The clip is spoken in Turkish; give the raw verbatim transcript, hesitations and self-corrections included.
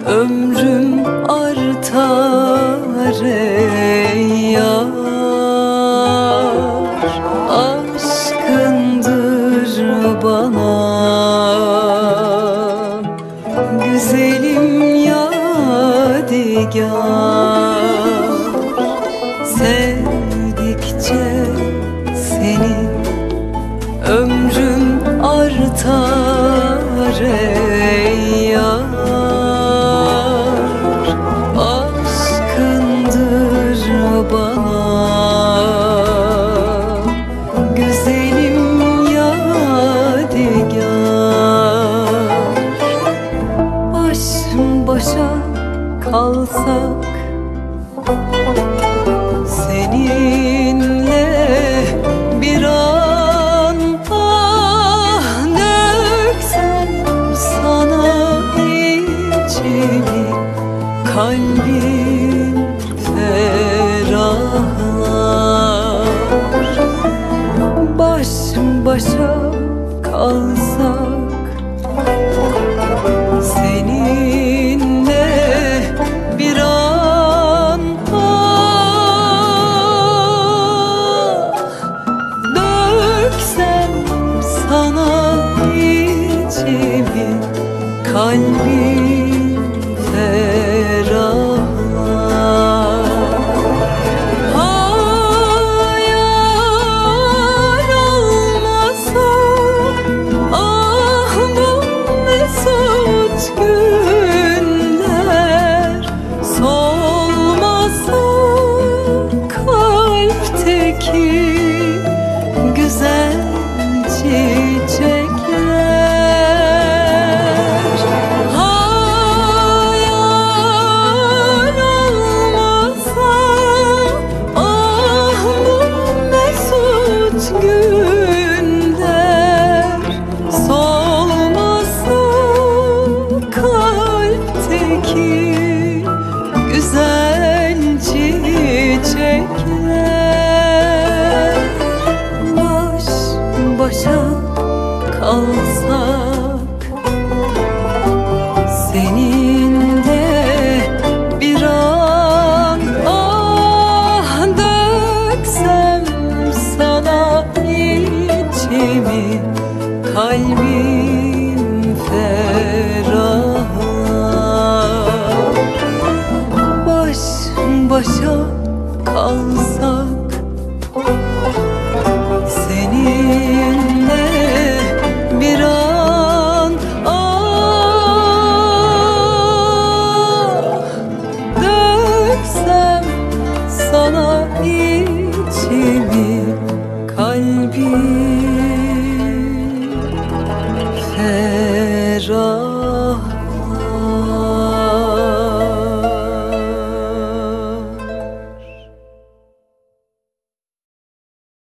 ömrüm artar ey yar. Aşkındır bana güzelim yadigar. Sevdikçe seni ömrüm artar ey yar. Aşkındır bana güzelim yadigar. Baş başa kalsak seninle bir an, ah döksem sana içimi, kalbim ferahlar. Baş başa kalsak seninle bir an, ah döksem sana içimi, kalbim ferahlar. Hayal olmasa, ah bu mesut günler, solmasa kalpteki güzel çiçekler. Hayal olmasa, ah bu mesut günler, solmasa kalpteki güzel çiçekler. Baş başa kalsak seninle bir an, ah döksem sana içimi, kalbim ferahlar. Baş başa kalsak seninle bir an, ah döksem sana içimi, kalbim ferah.